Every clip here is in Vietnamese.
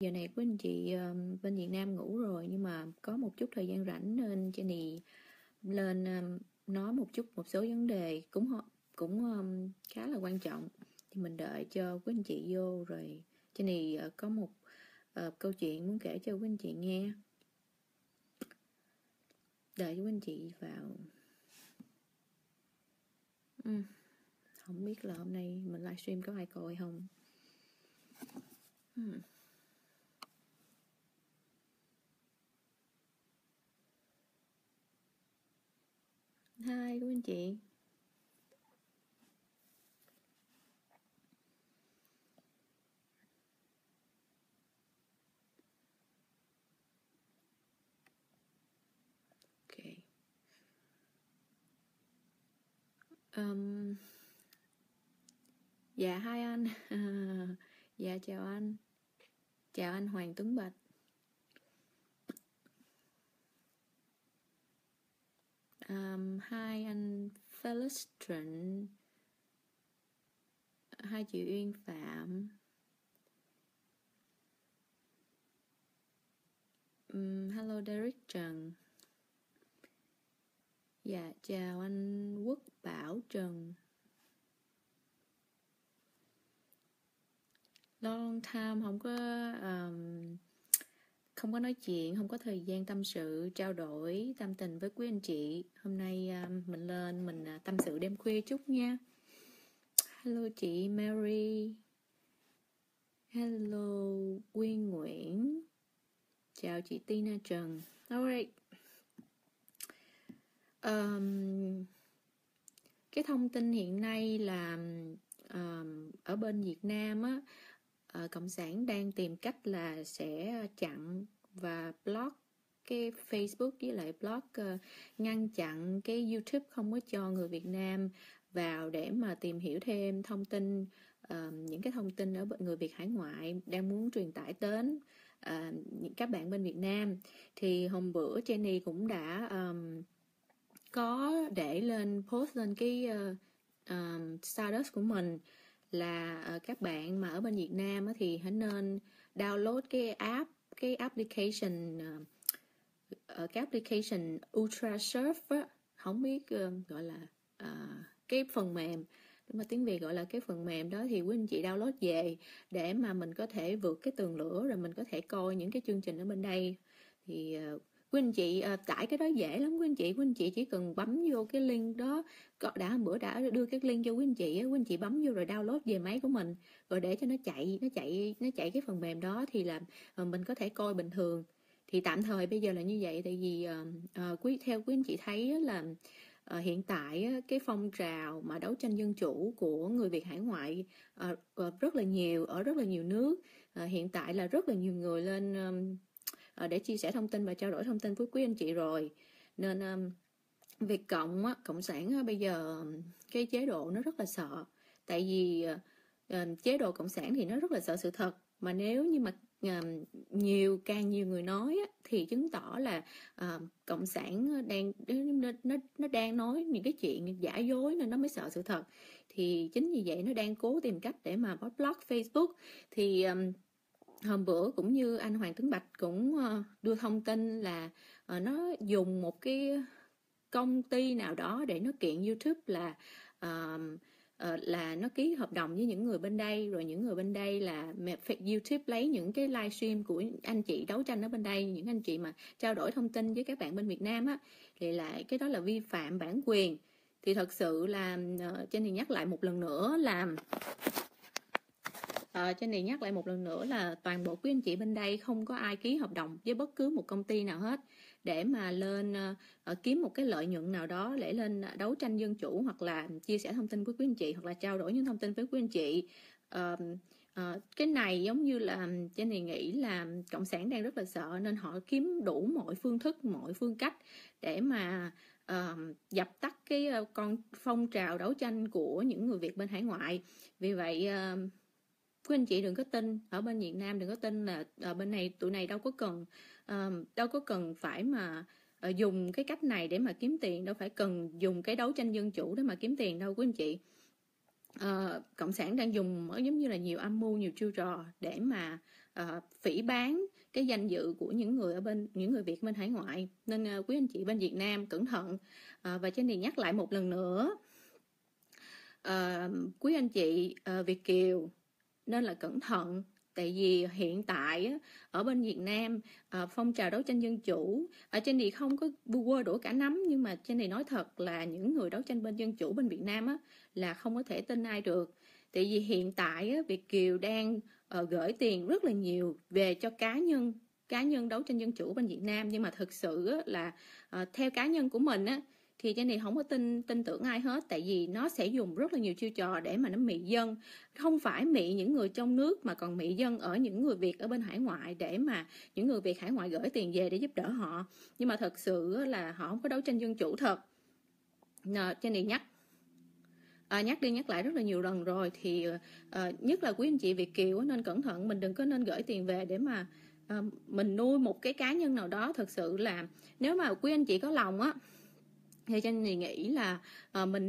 Giờ này của anh chị bên Việt Nam ngủ rồi, nhưng mà có một chút thời gian rảnh nên Jenny lên nói một số vấn đề cũng khá là quan trọng. Thì mình đợi cho quý anh chị vô rồi Jenny có một câu chuyện muốn kể cho quý anh chị nghe. Đợi quý anh chị vào. Không biết là hôm nay mình livestream có ai coi không. Hi quý anh chị. Ok. Dạ hai anh. Dạ chào anh. Chào anh Hoàng Tuấn Bạch. Hai anh Felix Trịnh. Hai chị Uyên Phạm. Hello Derek Trần. Dạ chào anh Quốc Bảo Trần. Long time không có nói chuyện, không có thời gian tâm sự, trao đổi tâm tình với quý anh chị. Hôm nay mình lên mình tâm sự đêm khuya chút nha. Hello chị Mary. Hello Quyên Nguyễn. Chào chị Tina Trần. Alright. Cái thông tin hiện nay là ở bên Việt Nam á, Cộng sản đang tìm cách là sẽ chặn và block cái Facebook với lại block ngăn chặn cái YouTube, không có cho người Việt Nam vào để mà tìm hiểu thêm thông tin, những cái thông tin ở người Việt hải ngoại đang muốn truyền tải đến các bạn bên Việt Nam. Thì hôm bữa Jenny cũng đã có để lên post lên cái status của mình là các bạn mà ở bên Việt Nam thì hãy nên download cái application UltraSurf á, không biết gọi là cái phần mềm, nhưng mà tiếng Việt gọi là cái phần mềm đó, thì quý anh chị download về để mà mình có thể vượt cái tường lửa rồi mình có thể coi những cái chương trình ở bên đây. Thì quý anh chị tải cái đó dễ lắm quý anh chị chỉ cần bấm vô cái link đó. Bữa đã đưa cái link cho quý anh chị bấm vô rồi download về máy của mình, rồi để cho nó chạy cái phần mềm đó thì là mình có thể coi bình thường. Thì tạm thời bây giờ là như vậy, tại vì theo quý anh chị thấy là hiện tại cái phong trào mà đấu tranh dân chủ của người Việt hải ngoại rất là nhiều ở rất là nhiều nước. Hiện tại là rất là nhiều người lên để chia sẻ thông tin và trao đổi thông tin với quý anh chị rồi, nên Việt Cộng sản bây giờ cái chế độ nó rất là sợ, tại vì chế độ Cộng sản thì nó rất là sợ sự thật, mà nếu như mà càng nhiều người nói thì chứng tỏ là Cộng sản nó đang nói những cái chuyện giả dối nên nó mới sợ sự thật. Thì chính vì vậy nó đang cố tìm cách để mà block Facebook. Thì hôm bữa cũng như anh Hoàng Tuấn Bạch cũng đưa thông tin là nó dùng một cái công ty nào đó để nó kiện YouTube là nó ký hợp đồng với những người bên đây, rồi những người bên đây là YouTube lấy những cái livestream của anh chị đấu tranh ở bên đây, những anh chị mà trao đổi thông tin với các bạn bên Việt Nam á, thì lại cái đó là vi phạm bản quyền. Thì thật sự là Jenny nhắc lại một lần nữa là toàn bộ quý anh chị bên đây không có ai ký hợp đồng với bất cứ một công ty nào hết để mà lên kiếm một cái lợi nhuận nào đó để lên đấu tranh dân chủ, hoặc là chia sẻ thông tin với quý anh chị, hoặc là trao đổi những thông tin với quý anh chị. Cái này giống như là Jenny nghĩ là Cộng sản đang rất là sợ, nên họ kiếm đủ mọi phương thức, mọi phương cách để mà dập tắt cái con phong trào đấu tranh của những người Việt bên hải ngoại. Vì vậy quý anh chị đừng có tin, ở bên Việt Nam đừng có tin là ở bên này tụi này đâu có cần phải mà dùng cái cách này để mà kiếm tiền, đâu phải cần dùng cái đấu tranh dân chủ để mà kiếm tiền đâu quý anh chị. Cộng sản đang dùng giống như là nhiều âm mưu, nhiều chiêu trò để mà phỉ báng cái danh dự của những người Việt bên hải ngoại. Nên quý anh chị bên Việt Nam cẩn thận. Và trên này nhắc lại một lần nữa, quý anh chị Việt kiều nên là cẩn thận. Tại vì hiện tại ở bên Việt Nam, phong trào đấu tranh dân chủ, ở trên này không có quơ đũa cả nắm, nhưng mà trên này nói thật là những người đấu tranh bên dân chủ bên Việt Nam á, là không có thể tin ai được. Tại vì hiện tại Việt kiều đang gửi tiền rất là nhiều về cho cá nhân đấu tranh dân chủ bên Việt Nam, nhưng mà thực sự là theo cá nhân của mình á, thì trên này không có tin tưởng ai hết. Tại vì nó sẽ dùng rất là nhiều chiêu trò để mà nó mị dân, không phải mị những người trong nước mà còn mị dân ở những người Việt ở bên hải ngoại, để mà những người Việt hải ngoại gửi tiền về để giúp đỡ họ, nhưng mà thật sự là họ không có đấu tranh dân chủ thật. Trên này nhắc đi nhắc lại rất là nhiều lần rồi, thì nhất là quý anh chị Việt kiều nên cẩn thận. Mình đừng có nên gửi tiền về để mà mình nuôi một cái cá nhân nào đó. Thật sự là nếu mà quý anh chị có lòng á, thì Tranh thì nghĩ là mình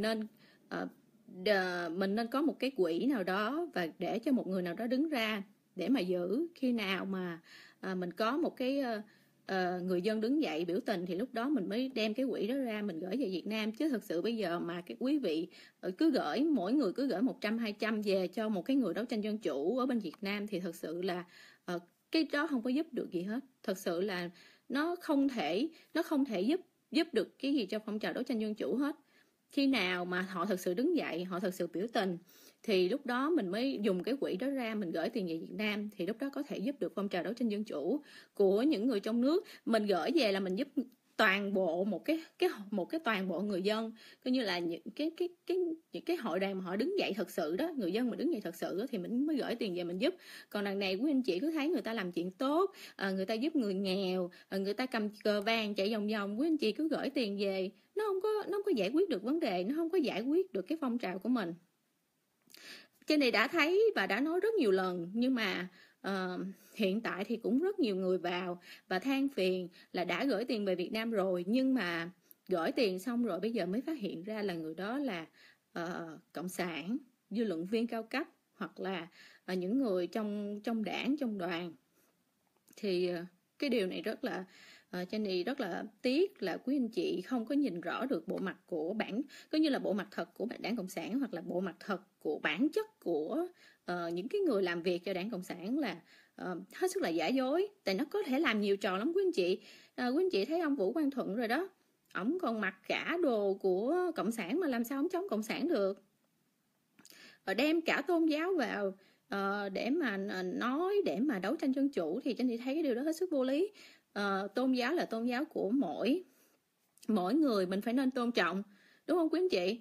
nên có một cái quỹ nào đó, và để cho một người nào đó đứng ra để mà giữ. Khi nào mà mình có một cái người dân đứng dậy biểu tình, thì lúc đó mình mới đem cái quỹ đó ra mình gửi về Việt Nam. Chứ thật sự bây giờ mà cái quý vị cứ gửi, mỗi người cứ gửi 100-200 về cho một cái người đấu tranh dân chủ ở bên Việt Nam, thì thật sự là cái đó không có giúp được gì hết. Thật sự là nó không thể giúp được cái gì cho phong trào đấu tranh dân chủ hết. Khi nào mà họ thực sự đứng dậy, họ thực sự biểu tình, thì lúc đó mình mới dùng cái quỹ đó ra, mình gửi tiền về Việt Nam, thì lúc đó có thể giúp được phong trào đấu tranh dân chủ của những người trong nước. Mình gửi về là mình giúp toàn bộ một cái toàn bộ người dân, coi như là những cái hội đoàn mà họ đứng dậy thật sự đó, người dân mà đứng dậy thật sự đó, thì mình mới gửi tiền về mình giúp. Còn đằng này quý anh chị cứ thấy người ta làm chuyện tốt, người ta giúp người nghèo, người ta cầm cờ vàng chạy vòng vòng, quý anh chị cứ gửi tiền về, nó không có giải quyết được vấn đề, nó không có giải quyết được cái phong trào của mình. Trên này đã thấy và đã nói rất nhiều lần, nhưng mà hiện tại thì cũng rất nhiều người vào và than phiền là đã gửi tiền về Việt Nam rồi, nhưng mà gửi tiền xong rồi bây giờ mới phát hiện ra là người đó là cộng sản, dư luận viên cao cấp, hoặc là những người trong đảng, trong đoàn. Thì cái điều này rất là Jenny rất là tiếc là quý anh chị không có nhìn rõ được bộ mặt của coi như là bộ mặt thật của đảng Cộng sản, hoặc là bộ mặt thật của bản chất của những cái người làm việc cho đảng Cộng sản, là hết sức là giả dối. Tại nó có thể làm nhiều trò lắm quý anh chị. Quý anh chị thấy ông Vũ Quang Thuận rồi đó, ổng còn mặc cả đồ của Cộng sản mà làm sao ổng chống Cộng sản được. Đem cả tôn giáo vào để mà nói, để mà đấu tranh dân chủ, thì Jenny thấy cái điều đó hết sức vô lý. Tôn giáo là tôn giáo của mỗi người, mình phải nên tôn trọng, đúng không quý anh chị?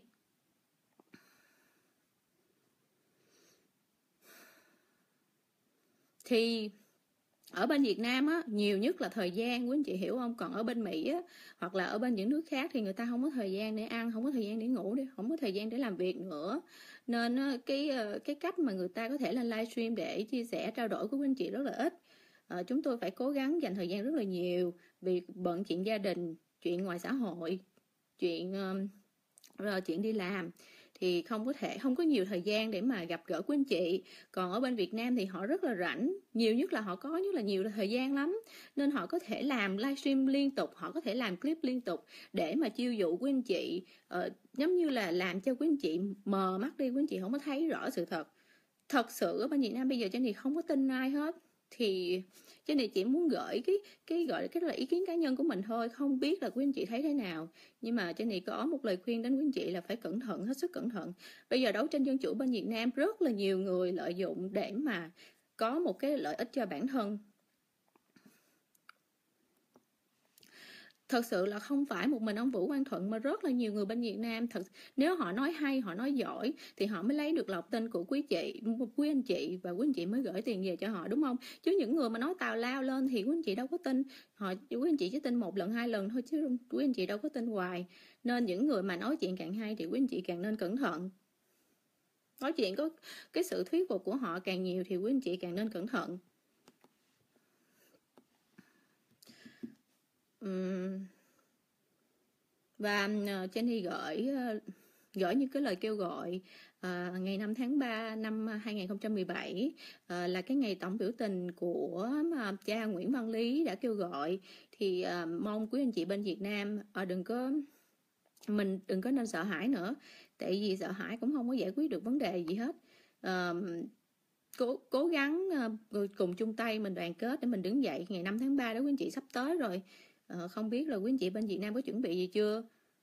Thì ở bên Việt Nam á, nhiều nhất là thời gian, quý anh chị hiểu không? Còn ở bên Mỹ á, hoặc là ở bên những nước khác, thì người ta không có thời gian để ăn, không có thời gian để ngủ, không có thời gian để làm việc nữa. Nên cái cách mà người ta có thể lên livestream để chia sẻ, trao đổi của quý anh chị rất là ít. Chúng tôi phải cố gắng dành thời gian rất là nhiều, vì bận chuyện gia đình, chuyện ngoài xã hội, chuyện đi làm, thì không có nhiều thời gian để mà gặp gỡ quý anh chị. Còn ở bên Việt Nam thì họ rất là rảnh, nhiều nhất là họ có rất là nhiều thời gian lắm, nên họ có thể làm livestream liên tục, họ có thể làm clip liên tục để mà chiêu dụ quý anh chị, giống như là làm cho quý anh chị mờ mắt đi, quý anh chị không có thấy rõ sự thật. Thật sự ở bên Việt Nam bây giờ Jenny không có tin ai hết. Thì Jenny chỉ muốn gửi cái gọi là cái là ý kiến cá nhân của mình thôi, không biết là quý anh chị thấy thế nào. Nhưng mà Jenny có một lời khuyên đến quý anh chị là phải cẩn thận, hết sức cẩn thận. Bây giờ đấu tranh dân chủ bên Việt Nam rất là nhiều người lợi dụng để mà có một cái lợi ích cho bản thân. Thật sự là không phải một mình ông Vũ Quang Thuận, mà rất là nhiều người bên Việt Nam. Nếu họ nói hay, họ nói giỏi, thì họ mới lấy được lòng tin của quý anh chị, và quý anh chị mới gửi tiền về cho họ, đúng không? Chứ những người mà nói tào lao lên thì quý anh chị đâu có tin. Quý anh chị chỉ tin 1 lần 2 lần thôi, chứ quý anh chị đâu có tin hoài. Nên những người mà nói chuyện càng hay thì quý anh chị càng nên cẩn thận. Nói chuyện có cái sự thuyết phục của họ càng nhiều thì quý anh chị càng nên cẩn thận. Và Jenny gửi những cái lời kêu gọi ngày 5 tháng 3 năm 2017 là cái ngày tổng biểu tình của cha Nguyễn Văn Lý đã kêu gọi. Thì mong quý anh chị bên Việt Nam mình đừng có nên sợ hãi nữa, tại vì sợ hãi cũng không có giải quyết được vấn đề gì hết. Cố gắng cùng chung tay mình đoàn kết để mình đứng dậy ngày 5 tháng 3 đó quý anh chị, sắp tới rồi. Không biết là quý anh chị bên Việt Nam có chuẩn bị gì chưa?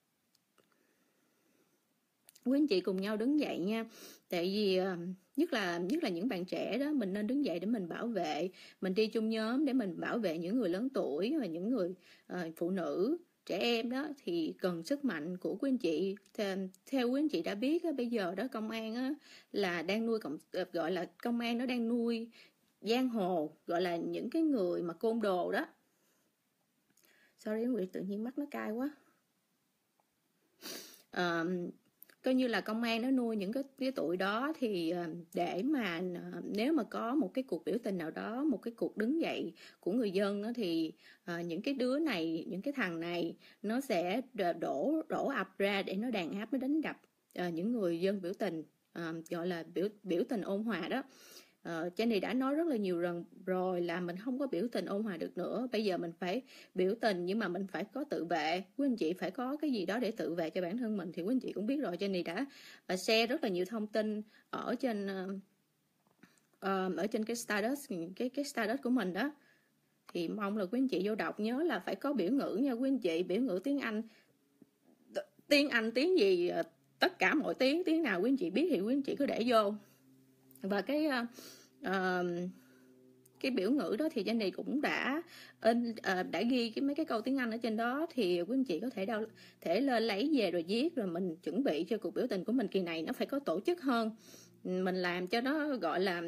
Quý anh chị cùng nhau đứng dậy nha. Tại vì nhất là những bạn trẻ đó, mình nên đứng dậy để mình bảo vệ. Mình đi chung nhóm để mình bảo vệ những người lớn tuổi và những người phụ nữ, trẻ em đó, thì cần sức mạnh của quý anh chị. Theo quý anh chị đã biết bây giờ đó, công an á, là đang nuôi gọi là công an nó đang nuôi giang hồ, gọi là những cái người mà côn đồ đó. Sorry Nguyệt, tự nhiên mắt nó cay quá. Coi như là công an nó nuôi những cái tụi đó. Thì để mà nếu mà có một cái cuộc biểu tình nào đó, một cái cuộc đứng dậy của người dân đó, thì những cái đứa này, những cái thằng này nó sẽ đổ ập ra để nó đàn áp, nó đánh đập những người dân biểu tình, gọi là biểu tình ôn hòa đó. Jenny đã nói rất là nhiều lần rồi là mình không có biểu tình ôn hòa được nữa. Bây giờ mình phải biểu tình, nhưng mà mình phải có tự vệ. Quý anh chị phải có cái gì đó để tự vệ cho bản thân mình. Thì quý anh chị cũng biết rồi, Jenny đã share rất là nhiều thông tin ở trên cái status, cái status của mình đó. Thì mong là quý anh chị vô đọc, nhớ là phải có biểu ngữ nha quý anh chị. Biểu ngữ tiếng Anh, tiếng gì, tất cả mọi tiếng nào quý anh chị biết thì quý anh chị cứ để vô. Và cái biểu ngữ đó thì Jenny cũng đã ghi mấy cái câu tiếng Anh ở trên đó. Thì quý anh chị có thể lên lấy về rồi viết, rồi mình chuẩn bị cho cuộc biểu tình của mình kỳ này nó phải có tổ chức hơn, mình làm cho nó gọi là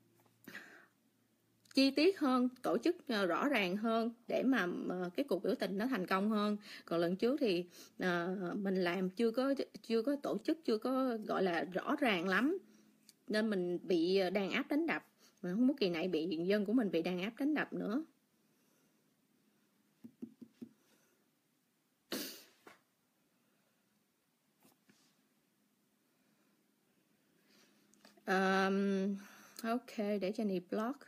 chi tiết hơn, tổ chức rõ ràng hơn để mà cái cuộc biểu tình nó thành công hơn. Còn lần trước thì mình làm chưa có tổ chức, chưa có gọi là rõ ràng lắm, nên mình bị đàn áp đánh đập. Mình không muốn kỳ này bị dân của mình bị đàn áp đánh đập nữa. Ok, để cho Jenny block.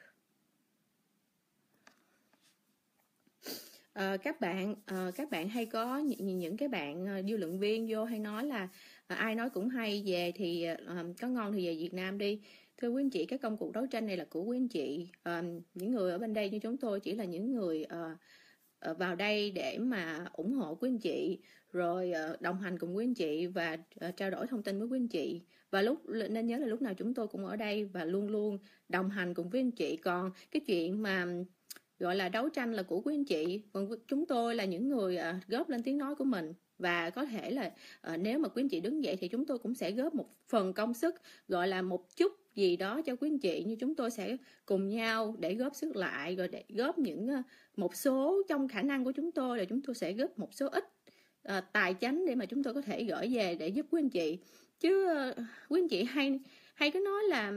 Các bạn hay có những cái bạn dư luận viên vô hay nói là ai nói cũng hay, về thì có ngon thì về Việt Nam đi. Thưa quý anh chị, cái công cuộc đấu tranh này là của quý anh chị. Những người ở bên đây như chúng tôi chỉ là những người vào đây để mà ủng hộ quý anh chị, rồi đồng hành cùng quý anh chị và trao đổi thông tin với quý anh chị. Và nên nhớ là lúc nào chúng tôi cũng ở đây và luôn luôn đồng hành cùng với anh chị. Còn cái chuyện mà gọi là đấu tranh là của quý anh chị, còn chúng tôi là những người góp lên tiếng nói của mình. Và có thể là nếu mà quý anh chị đứng dậy thì chúng tôi cũng sẽ góp một phần công sức, gọi là một chút gì đó cho quý anh chị. Như chúng tôi sẽ cùng nhau để góp sức lại, rồi để góp một số trong khả năng của chúng tôi, là chúng tôi sẽ góp một số ít tài chánh để mà chúng tôi có thể gửi về để giúp quý anh chị. Chứ quý anh chị hay cứ nói là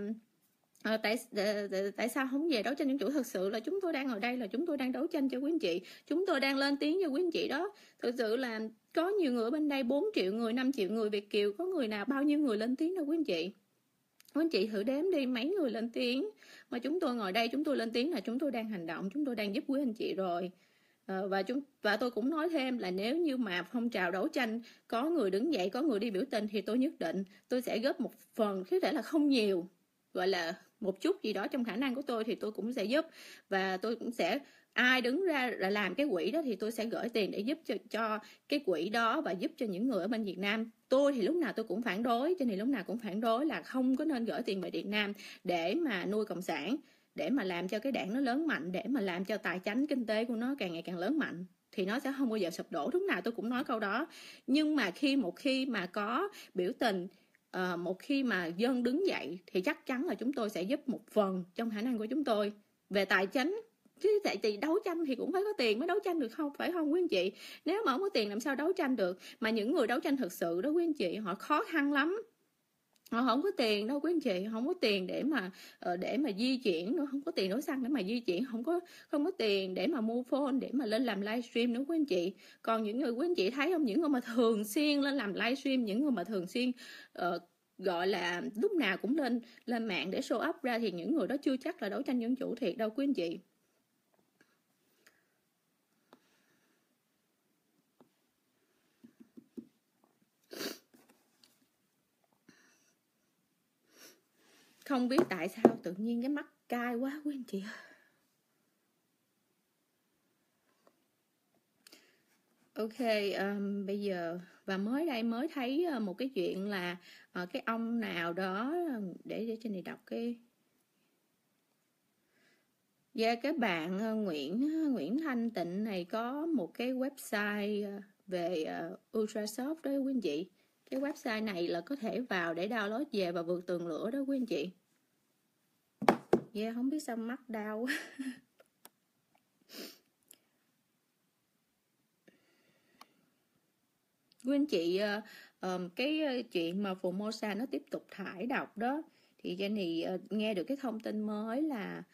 tại sao không về đấu tranh dân chủ? Thật sự là chúng tôi đang ở đây là chúng tôi đang đấu tranh cho quý anh chị, chúng tôi đang lên tiếng cho quý anh chị đó. Thực sự là có nhiều người ở bên đây, 4 triệu người, 5 triệu người Việt kiều, có người nào bao nhiêu người lên tiếng đâu quý anh chị. Quý anh chị thử đếm đi, mấy người lên tiếng. Mà chúng tôi ngồi đây, chúng tôi lên tiếng là chúng tôi đang hành động, chúng tôi đang giúp quý anh chị rồi. Và tôi cũng nói thêm là nếu như mà phong trào đấu tranh có người đứng dậy, có người đi biểu tình, thì tôi nhất định tôi sẽ góp một phần, có thể là không nhiều, gọi là một chút gì đó trong khả năng của tôi thì tôi cũng sẽ giúp. Và tôi cũng sẽ, ai đứng ra là làm cái quỹ đó thì tôi sẽ gửi tiền để giúp cho cái quỹ đó và giúp cho những người ở bên Việt Nam. Tôi thì lúc nào tôi cũng phản đối, cho nên lúc nào cũng phản đối là không có nên gửi tiền về Việt Nam để mà nuôi cộng sản, để mà làm cho cái đảng nó lớn mạnh, để mà làm cho tài chánh kinh tế của nó càng ngày càng lớn mạnh, thì nó sẽ không bao giờ sụp đổ. Lúc nào tôi cũng nói câu đó. Nhưng mà một khi mà có biểu tình, một khi mà dân đứng dậy thì chắc chắn là chúng tôi sẽ giúp một phần trong khả năng của chúng tôi về tài chánh. Chứ tại vì đấu tranh thì cũng phải có tiền mới đấu tranh được, không phải không quý anh chị? Nếu mà không có tiền làm sao đấu tranh được? Mà những người đấu tranh thực sự đó quý anh chị, họ khó khăn lắm. Họ không có tiền đâu quý anh chị, không có tiền để mà di chuyển nữa, không có tiền đổ xăng để mà di chuyển, không có tiền để mà mua phone để mà lên làm livestream nữa quý anh chị. Còn những người quý anh chị thấy không, những người mà thường xuyên lên làm livestream, những người mà thường xuyên gọi là lúc nào cũng lên mạng để show up ra, thì những người đó chưa chắc là đấu tranh dân chủ thiệt đâu quý anh chị. Không biết tại sao tự nhiên cái mắt cay quá quý anh chị. Ok, bây giờ và mới đây mới thấy một cái chuyện là cái ông nào đó, để trên này đọc cái. Cái bạn Nguyễn Thanh Tịnh này có một cái website về Ultrasoft đó quý anh chị. Cái website này là có thể vào để download về và vượt tường lửa đó quý anh chị. Không biết sao mắt đau quá. Quý anh chị, cái chuyện mà Formosa nó tiếp tục thải độc đó, thì Jenny nghe được cái thông tin mới là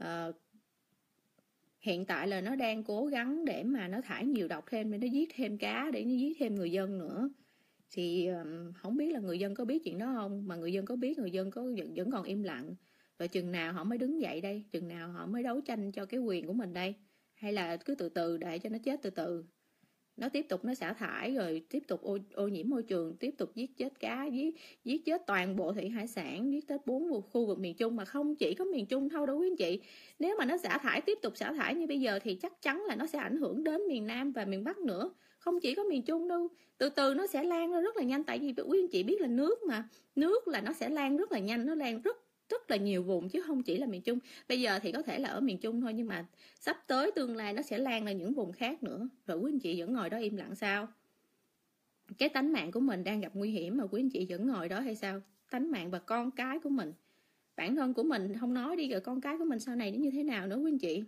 hiện tại là nó đang cố gắng để mà nó thải nhiều độc thêm, để nó giết thêm cá, để nó giết thêm người dân nữa. Thì không biết là người dân có biết chuyện đó không, mà người dân có biết, người dân vẫn còn im lặng. Rồi chừng nào họ mới đứng dậy đây, chừng nào họ mới đấu tranh cho cái quyền của mình đây, hay là cứ từ từ để cho nó chết từ từ. Nó tiếp tục nó xả thải rồi tiếp tục ô nhiễm môi trường, tiếp tục giết chết cá, giết chết toàn bộ thủy hải sản, giết chết 4 khu vực miền Trung, mà không chỉ có miền Trung thôi đâu quý anh chị. Nếu mà nó xả thải tiếp tục xả thải như bây giờ thì chắc chắn là nó sẽ ảnh hưởng đến miền Nam và miền Bắc nữa, không chỉ có miền Trung đâu. Từ từ nó sẽ lan ra rất là nhanh, tại vì quý anh chị biết là nước là nó sẽ lan rất là nhanh, nó lan rất là nhiều vùng chứ không chỉ là miền Trung. Bây giờ thì có thể là ở miền Trung thôi, nhưng mà sắp tới tương lai nó sẽ lan ra những vùng khác nữa. Rồi quý anh chị vẫn ngồi đó im lặng sao? Cái tánh mạng của mình đang gặp nguy hiểm mà quý anh chị vẫn ngồi đó hay sao? Tánh mạng và con cái của mình, bản thân của mình không nói đi, rồi con cái của mình sau này nó như thế nào nữa quý anh chị.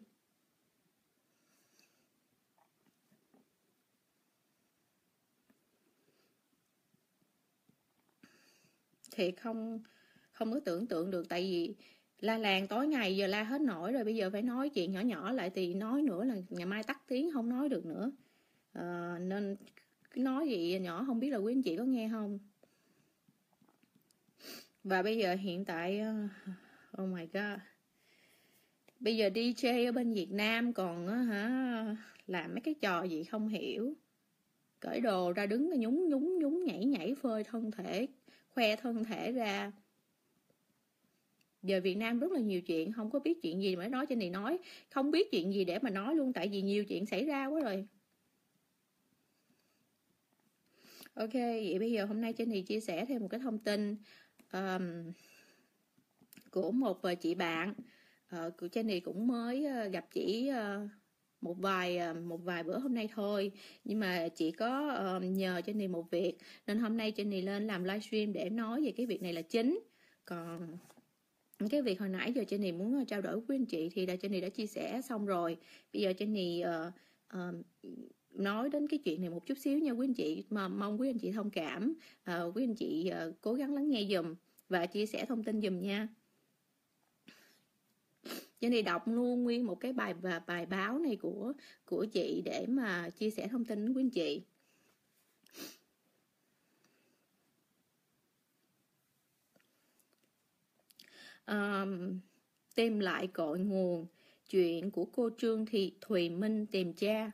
Thiệt không có tưởng tượng được, tại vì la làng tối ngày giờ la hết nổi rồi, bây giờ phải nói chuyện nhỏ nhỏ lại thì nói nữa là ngày mai tắt tiếng không nói được nữa. Nên nói gì nhỏ không biết là quý anh chị có nghe không. Và bây giờ hiện tại oh my god, bây giờ DJ ở bên Việt Nam còn làm mấy cái trò gì không hiểu, cởi đồ ra đứng nhún nhảy phơi thân thể, khoe thân thể ra. Giờ Việt Nam rất là nhiều chuyện, không có biết chuyện gì mà nói, trên này nói không biết chuyện gì để mà nói luôn, tại vì nhiều chuyện xảy ra quá rồi. Ok, vậy bây giờ hôm nay trên này chia sẻ thêm một cái thông tin của một chị bạn. Của trên này cũng mới gặp chị một vài bữa hôm nay thôi, nhưng mà chị có nhờ trên này một việc, nên hôm nay trên này lên làm livestream để nói về cái việc này là chính. Còn cái việc hồi nãy giờ trên này muốn trao đổi với anh chị thì là trên này đã chia sẻ xong rồi. Bây giờ trên này nói đến cái chuyện này một chút xíu nha quý anh chị, mà mong quý anh chị thông cảm, quý anh chị cố gắng lắng nghe dùm và chia sẻ thông tin dùm nha. Trên này đọc luôn nguyên một cái bài báo này của chị để mà chia sẻ thông tin với quý anh chị. Tìm lại cội nguồn, chuyện của cô Trương Thị Thùy Minh tìm cha.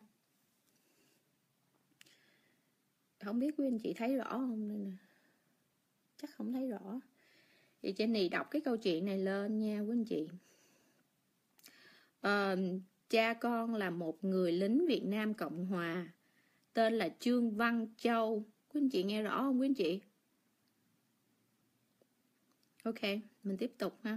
Không biết quý anh chị thấy rõ không, nên chắc không thấy rõ. Thì trên này đọc cái câu chuyện này lên nha quý anh chị. Cha con là một người lính Việt Nam Cộng Hòa, tên là Trương Văn Châu. Quý anh chị nghe rõ không quý anh chị? Ok, mình tiếp tục ha.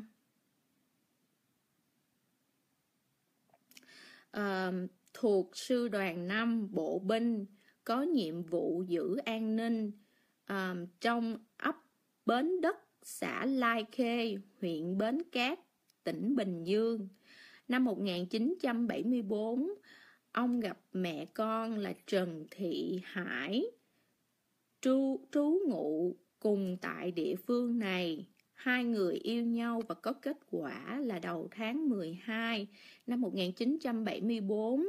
Thuộc sư đoàn 5 bộ binh, có nhiệm vụ giữ an ninh trong ấp Bến Đất, xã Lai Khê, huyện Bến Cát, tỉnh Bình Dương. Năm 1974, ông gặp mẹ con là Trần Thị Hải, trú ngụ cùng tại địa phương này. Hai người yêu nhau và có kết quả là đầu tháng 12 năm 1974.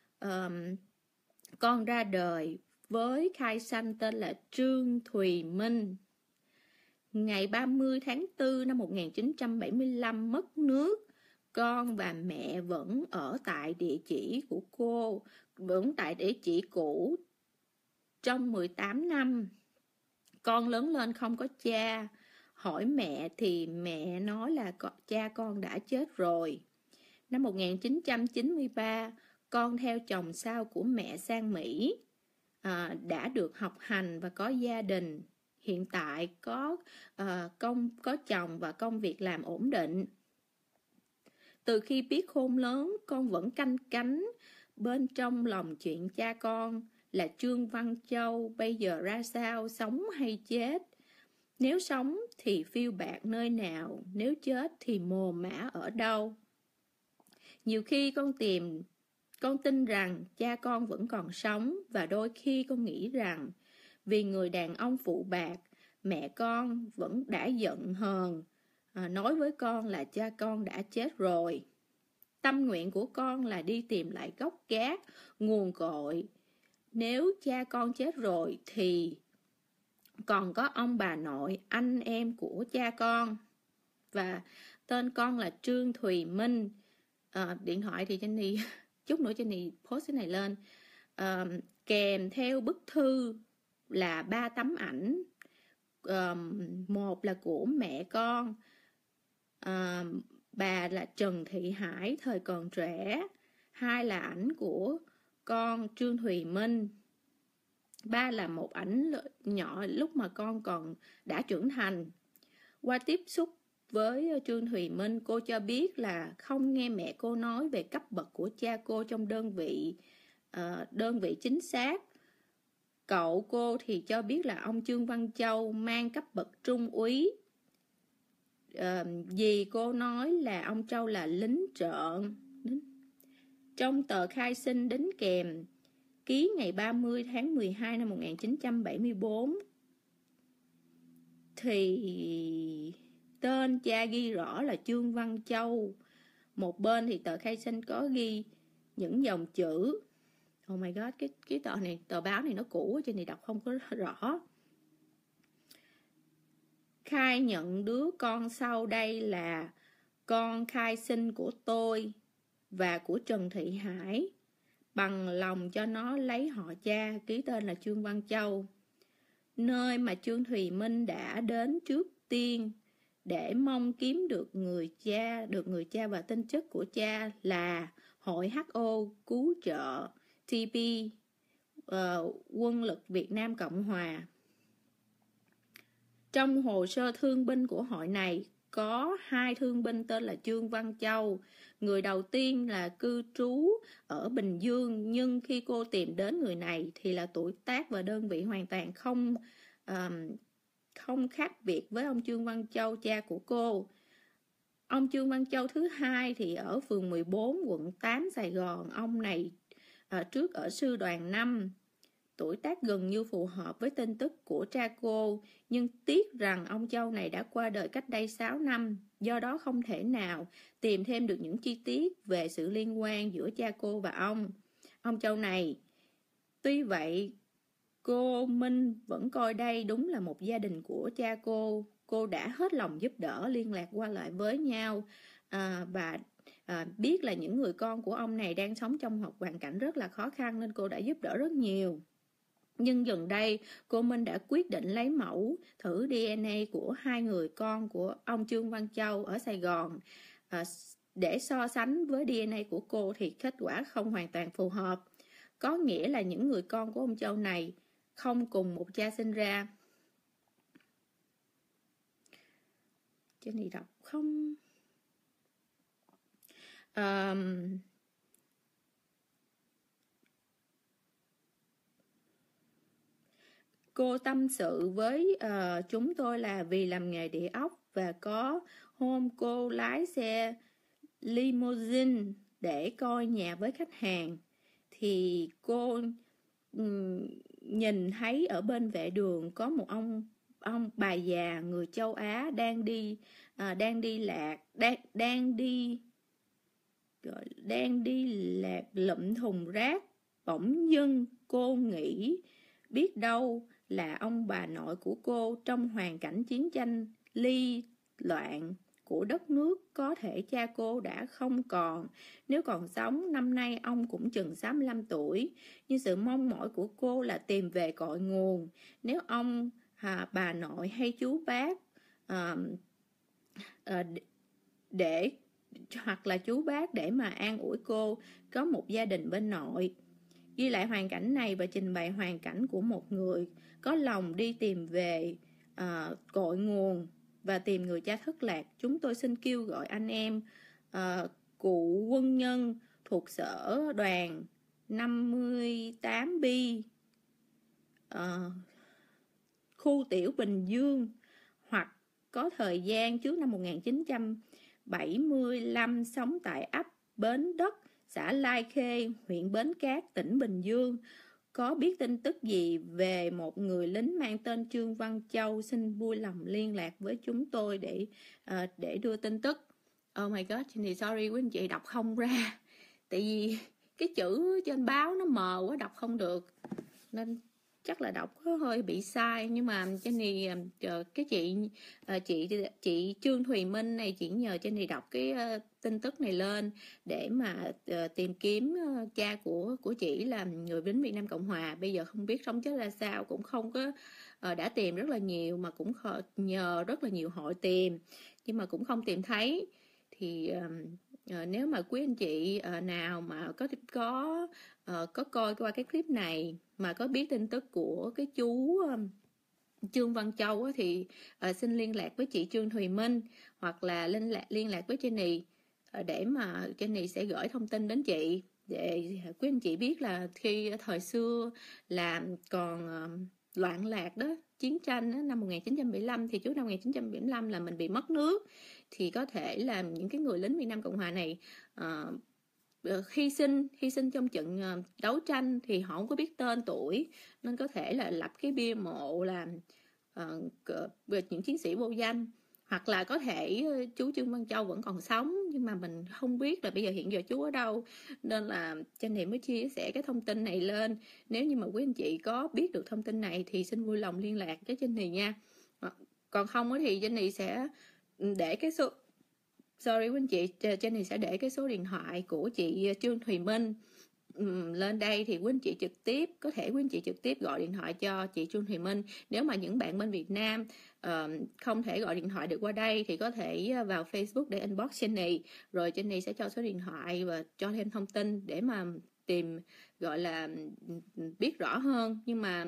Con ra đời với khai sinh tên là Trương Thùy Minh. Ngày 30 tháng 4 năm 1975 mất nước. Con và mẹ vẫn ở tại địa chỉ của cô, vẫn tại địa chỉ cũ trong 18 năm. Con lớn lên không có cha. Hỏi mẹ thì mẹ nói là cha con đã chết rồi. Năm 1993, con theo chồng sau của mẹ sang Mỹ, đã được học hành và có gia đình. Hiện tại có chồng và công việc làm ổn định. Từ khi biết khôn lớn, con vẫn canh cánh bên trong lòng chuyện cha con là Trương Văn Châu bây giờ ra sao, sống hay chết. Nếu sống thì phiêu bạt nơi nào, nếu chết thì mồ mả ở đâu. Nhiều khi con tin rằng cha con vẫn còn sống, và đôi khi con nghĩ rằng vì người đàn ông phụ bạc, mẹ con vẫn đã giận hờn, nói với con là cha con đã chết rồi. Tâm nguyện của con là đi tìm lại gốc gác, nguồn cội. Nếu cha con chết rồi thì còn có ông bà nội, anh em của cha con. Và tên con là Trương Thùy Minh. Điện thoại thì Jenny chút nữa Jenny post cái này lên. Kèm theo bức thư là 3 tấm ảnh. Một là của mẹ con, bà là Trần Thị Hải thời còn trẻ. 2 là ảnh của con Trương Thùy Minh. 3 là một ảnh nhỏ lúc mà con còn đã trưởng thành. Qua tiếp xúc với Trương Thùy Minh, cô cho biết là không nghe mẹ cô nói về cấp bậc của cha cô trong đơn vị chính xác. Cậu cô thì cho biết là ông Trương Văn Châu mang cấp bậc trung úy. Dì cô nói là ông Châu là lính trợn. Trong tờ khai sinh đính kèm ký ngày 30 tháng 12 năm 1974 thì tên cha ghi rõ là Trương Văn Châu. Một bên thì tờ khai sinh có ghi những dòng chữ. Oh my god, cái tờ báo này nó cũ cho nên đọc không có rõ. Khai nhận đứa con sau đây là con khai sinh của tôi và của Trần Thị Hải. Bằng lòng cho nó lấy họ cha, ký tên là Trương Văn Châu. Nơi mà Trương Thùy Minh đã đến trước tiên để mong kiếm được người cha và tinh chất của cha là Hội HO cứu trợ TP, Quân lực Việt Nam Cộng Hòa. Trong hồ sơ thương binh của hội này có 2 thương binh tên là Trương Văn Châu. Người đầu tiên là cư trú ở Bình Dương, nhưng khi cô tìm đến người này thì là tuổi tác và đơn vị hoàn toàn không khác biệt với ông Trương Văn Châu, cha của cô. Ông Trương Văn Châu thứ hai thì ở phường 14, quận 8, Sài Gòn. Ông này trước ở sư đoàn 5. Tuổi tác gần như phù hợp với tin tức của cha cô, nhưng tiếc rằng ông Châu này đã qua đời cách đây 6 năm, do đó không thể nào tìm thêm được những chi tiết về sự liên quan giữa cha cô và ông Châu này. Tuy vậy, cô Minh vẫn coi đây đúng là một gia đình của cha cô đã hết lòng giúp đỡ, liên lạc qua lại với nhau, và biết là những người con của ông này đang sống trong một hoàn cảnh rất là khó khăn nên cô đã giúp đỡ rất nhiều. Nhưng gần đây, cô Minh đã quyết định lấy mẫu thử DNA của 2 người con của ông Trương Văn Châu ở Sài Gòn. Để so sánh với DNA của cô thì kết quả không hoàn toàn phù hợp. Có nghĩa là những người con của ông Châu này không cùng một cha sinh ra. Chứ này đọc không... Cô tâm sự với chúng tôi là vì làm nghề địa ốc và có hôm cô lái xe limousine để coi nhà với khách hàng thì cô nhìn thấy ở bên vệ đường có một bà già người châu Á đang đi lạc lụm thùng rác. Bỗng dưng cô nghĩ biết đâu là ông bà nội của cô trong hoàn cảnh chiến tranh ly loạn của đất nước, có thể cha cô đã không còn. Nếu còn sống, năm nay ông cũng chừng 65 tuổi. Nhưng sự mong mỏi của cô là tìm về cội nguồn. Nếu ông, bà nội hay chú bác để hoặc là chú bác để mà an ủi cô, có một gia đình bên nội. Ghi lại hoàn cảnh này và trình bày hoàn cảnh của một người có lòng đi tìm về cội nguồn và tìm người cha thất lạc. Chúng tôi xin kêu gọi anh em cụ quân nhân thuộc sở đoàn 58B khu Tiểu Bình Dương, hoặc có thời gian trước năm 1975 sống tại ấp Bến Đất, xã Lai Khê, huyện Bến Cát, tỉnh Bình Dương, có biết tin tức gì về một người lính mang tên Trương Văn Châu, xin vui lòng liên lạc với chúng tôi để đưa tin tức. Oh my god, thì sorry quý anh chị đọc không ra, tại vì cái chữ trên báo nó mờ quá, đọc không được, nên chắc là đọc có hơi bị sai. Nhưng mà Jenny, cái chị Trương Thùy Minh này, chị nhờ Jenny đọc cái tin tức này lên để mà tìm kiếm cha của chị là người lính Việt Nam Cộng Hòa. Bây giờ không biết sống chết ra sao, cũng không có đã tìm rất là nhiều, mà cũng nhờ rất là nhiều hội tìm, nhưng mà cũng không tìm thấy. Thì nếu mà quý anh chị nào mà có coi qua cái clip này mà có biết tin tức của cái chú Trương Văn Châu á, thì xin liên lạc với chị Trương Thùy Minh, hoặc là liên lạc với Jenny để mà Jenny sẽ gửi thông tin đến chị, để quý anh chị biết là khi thời xưa là còn loạn lạc đó, chiến tranh đó, năm 1975, thì trước năm 1975 là mình bị mất nước, thì có thể là những cái người lính Việt Nam Cộng Hòa này hy sinh trong trận đấu tranh, thì họ không có biết tên tuổi, nên có thể là lập cái bia mộ làm về những chiến sĩ vô danh. Hoặc là có thể chú Trương Văn Châu vẫn còn sống, nhưng mà mình không biết là bây giờ hiện giờ chú ở đâu, nên là Tranh Niệm mới chia sẻ cái thông tin này lên. Nếu như mà quý anh chị có biết được thông tin này thì xin vui lòng liên lạc với Jenny nha. Còn không thì Jenny sẽ để cái số, sorry quý anh chị, Jenny sẽ để cái số điện thoại của chị Trương Thùy Minh lên đây, thì quý anh chị trực tiếp, có thể quý anh chị trực tiếp gọi điện thoại cho chị Trương Thùy Minh. Nếu mà những bạn bên Việt Nam không thể gọi điện thoại được qua đây thì có thể vào Facebook để inbox Jenny, rồi Jenny sẽ cho số điện thoại và cho thêm thông tin để mà tìm, gọi là biết rõ hơn. Nhưng mà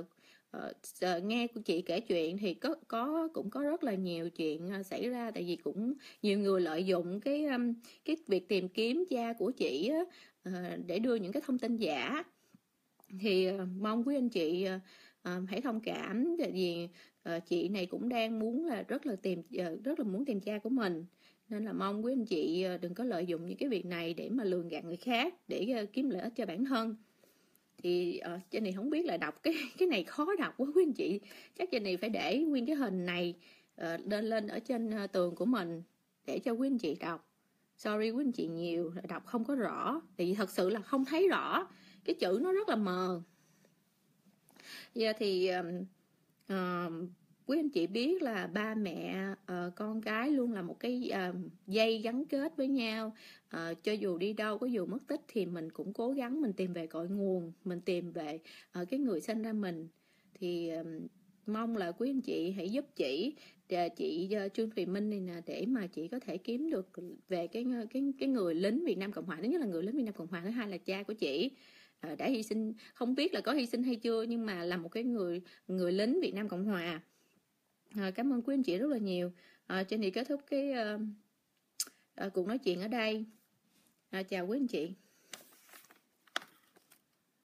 nghe của chị kể chuyện thì cũng có rất là nhiều chuyện xảy ra, tại vì cũng nhiều người lợi dụng cái việc tìm kiếm cha của chị á, để đưa những cái thông tin giả. Thì mong quý anh chị hãy thông cảm, tại vì chị này cũng đang muốn là rất là muốn tìm cha của mình, nên là mong quý anh chị đừng có lợi dụng những cái việc này để mà lường gạt người khác, để kiếm lợi ích cho bản thân. Thì Jenny không biết là đọc cái này khó đọc quá quý anh chị, chắc Jenny phải để nguyên cái hình này lên ở trên tường của mình để cho quý anh chị đọc. Sorry quý anh chị nhiều, đọc không có rõ, tại vì thật sự là không thấy rõ, cái chữ nó rất là mờ. Giờ thì quý anh chị biết là ba mẹ con cái luôn là một cái dây gắn kết với nhau. Cho dù đi đâu, có dù mất tích thì mình cũng cố gắng mình tìm về cội nguồn, mình tìm về cái người sinh ra mình. Thì mong là quý anh chị hãy giúp chị Trương Thùy Minh này nè, để mà chị có thể kiếm được về cái người lính Việt Nam Cộng Hòa. Thứ nhất là người lính Việt Nam Cộng Hòa, thứ hai là cha của chị đã hy sinh, không biết là có hy sinh hay chưa, nhưng mà là một cái người lính Việt Nam Cộng Hòa. Cảm ơn quý anh chị rất là nhiều. Jenny kết thúc cái cuộc nói chuyện ở đây. Chào quý anh chị.